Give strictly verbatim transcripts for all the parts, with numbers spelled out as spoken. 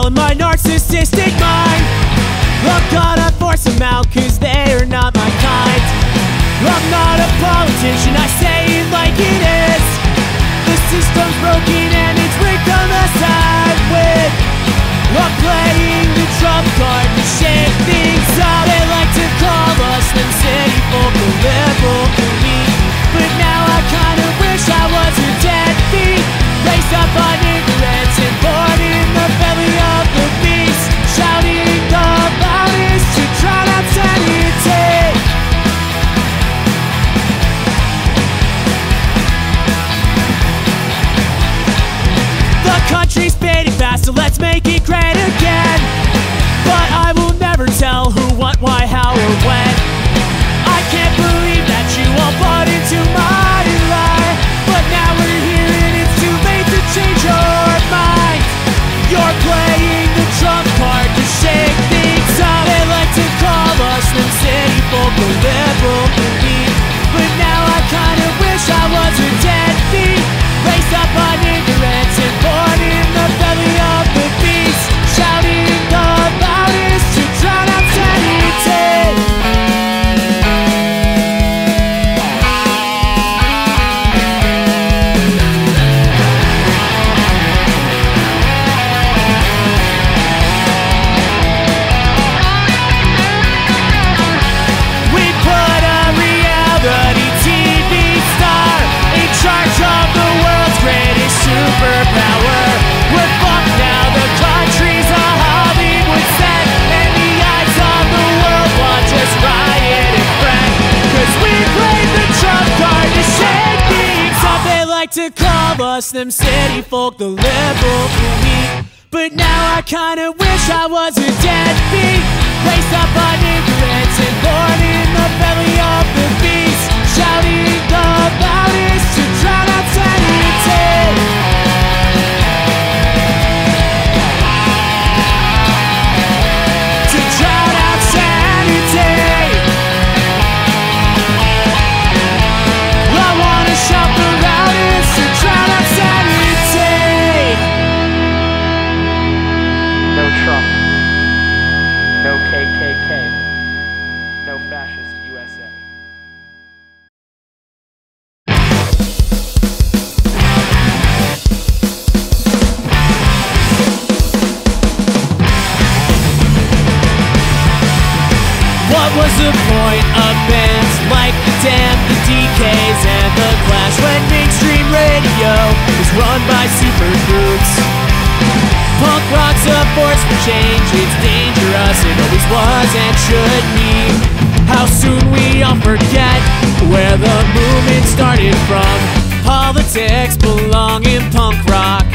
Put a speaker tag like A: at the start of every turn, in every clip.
A: all in my narcissistic mind. I'm gonna force them out cause they are not my kind. I'm not a politician, I say it like it is. The system's broken and it's rigged on the side with. I'm playing the trump card to shake things up. They like to call us them city folk, the liberal elite, but now I kinda wish I was a deadbeat, raised up on ignorance and born in the belly of the beast, shouting the loudest to drown out sanity. The country's fading fast, so let's make it great again. But I will never tell who, what, why, how, or when. I can't believe that you all bought into my lie, but now we're here and it's too late to change your mind. You're playing the trump card to shake things up. They like to call us them city folk, the liberal elite, but now I kinda wish I was a deadbeat, raised up on ignorance and born in the belly of the beast, shouting the loudest to drown out sanity. We put a reality T V star in charge of the world's greatest superpower. We're fucked now, the country's a Hollywood set, and the eyes of the world watch us riot and fret, cause we played the trump card to shake things up. They like to call us them city folk, the liberal elite, but now I kinda wish I was a deadbeat, raised up on ignorance and born in the belly of the beast, shouting the loudest to drown out sanity. To drown out sanity. I wanna shout the loudest to drown out sanity.
B: No Trump. No K K K. No fascist U S A.
A: What was the point of bands like the Damned, the D Ks, and the Clash when mainstream radio is run by supergroups? Punk rock's a force for change, it's dangerous, it always was and should be. How soon we all forget where the movement started from. Politics belong in punk rock.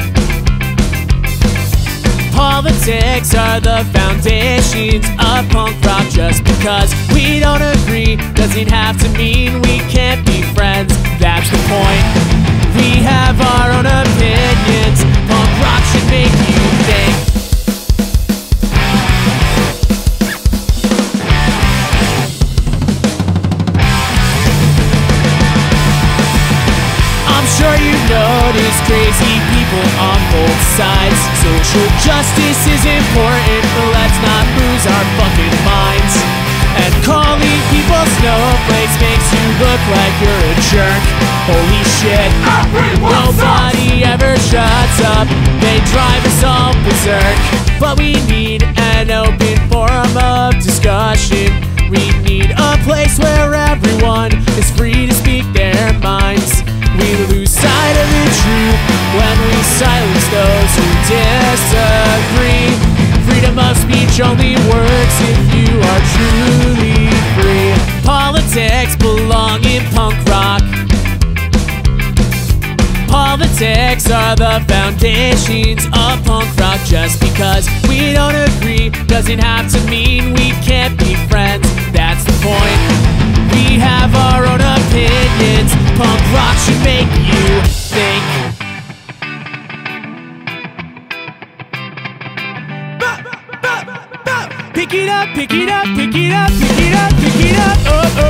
A: Politics are the foundations of punk rock. Just because we don't agree doesn't have to mean we can't be friends. That's the point. We have our own opinions. Punk rock should make you think. I'm sure you notice crazy people on both sides. Social justice is important, but let's not lose our fucking minds. And calling people snowflakes makes you look like you're a jerk. Holy shit, nobody ever shuts up. They drive us all berserk. But we need an open forum of discussion. We need a place where everyone is free to speak their minds. We lose sight of the truth when we silence those who disagree. Freedom of speech only works if you are truly free. Politics belong in punk rock. Politics are the foundations of punk rock. Just because we don't agree doesn't have to mean we can't be friends. That's the point. We have our own opinions. Punk rock should make you think. Pick it up, pick it up, pick it up, pick it up, pick it up, oh oh.